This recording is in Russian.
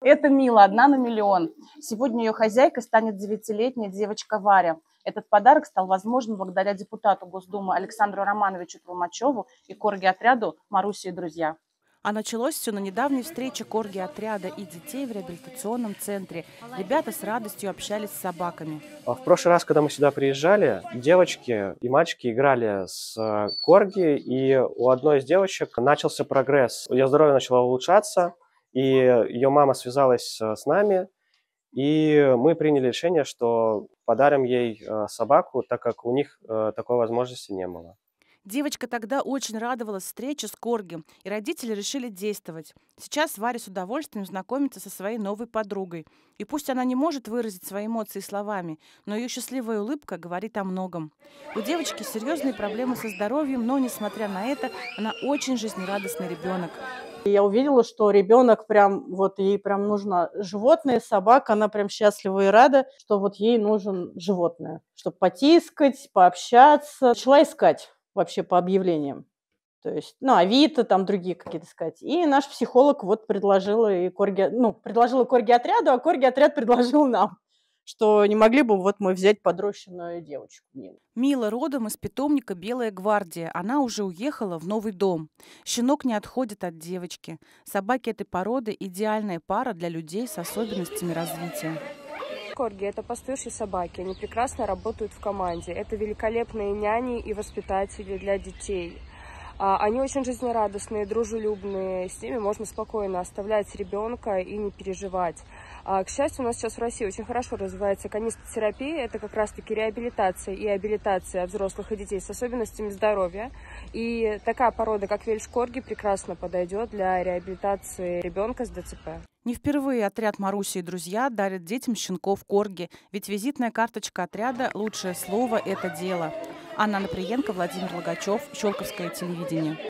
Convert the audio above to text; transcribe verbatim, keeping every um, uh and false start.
Это Мила, одна на миллион. Сегодня ее хозяйкой станет девятилетняя девочка Варя. Этот подарок стал возможен благодаря депутату Госдумы Александру Романовичу Толмачеву и корги-отряду «Маруся и друзья». А началось все на недавней встрече корги-отряда и детей в реабилитационном центре. Ребята с радостью общались с собаками. В прошлый раз, когда мы сюда приезжали, девочки и мальчики играли с корги, и у одной из девочек начался прогресс. Ее здоровье начало улучшаться, и ее мама связалась с нами, и мы приняли решение, что подарим ей собаку, так как у них такой возможности не было. Девочка тогда очень радовалась встрече с корги, и родители решили действовать. Сейчас Варя с удовольствием знакомится со своей новой подругой. И пусть она не может выразить свои эмоции словами, но ее счастливая улыбка говорит о многом. У девочки серьезные проблемы со здоровьем, но, несмотря на это, она очень жизнерадостный ребенок. Я увидела, что ребенок прям, вот ей прям нужно животное, собака, она прям счастлива и рада, что вот ей нужен животное, чтобы потискать, пообщаться. Начала искать вообще по объявлениям. То есть, ну, Авито, там другие какие-то искать. И наш психолог вот предложила и корги, ну, предложила корги-отряду, а корги-отряд предложил нам, что не могли бы вот мы взять подрощенную девочку. Мила родом из питомника «Белая гвардия». Она уже уехала в новый дом. Щенок не отходит от девочки. Собаки этой породы – идеальная пара для людей с особенностями развития. Корги – это пастушьи собаки, они прекрасно работают в команде. Это великолепные няни и воспитатели для детей. Они очень жизнерадостные, дружелюбные, с ними можно спокойно оставлять ребенка и не переживать. К счастью, у нас сейчас в России очень хорошо развивается канистотерапия, это как раз-таки реабилитация и абилитация взрослых и детей с особенностями здоровья. И такая порода, как вельш-корги, прекрасно подойдет для реабилитации ребенка с ДЦП. Не впервые отряд «Маруся и друзья» дарит детям щенков корги, ведь визитная карточка отряда «Лучшее слово – это дело». Анна Наприенко, Владимир Логачев, Щелковское телевидение.